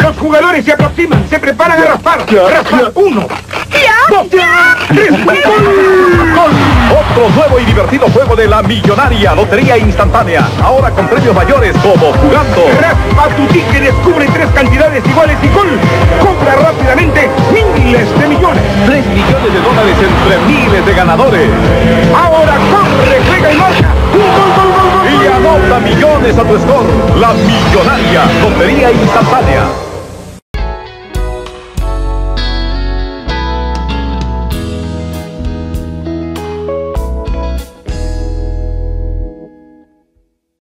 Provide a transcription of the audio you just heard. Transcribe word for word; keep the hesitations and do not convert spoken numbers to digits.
Los jugadores se aproximan, se preparan a raspar. Raspar uno. Dos, tres, ¡Gol! Otro nuevo y divertido juego de la millonaria Lotería Instantánea. Ahora con premios mayores como jugando. Raspa tu ticket, descubre tres cantidades iguales y gol. Compra rápidamente miles de millones. Tres millones de dólares entre miles de ganadores. Ahora corre, juega y marca. Un gol, gol, gol, gol. Y anota millones a tu score. La millonaria Lotería Instantánea.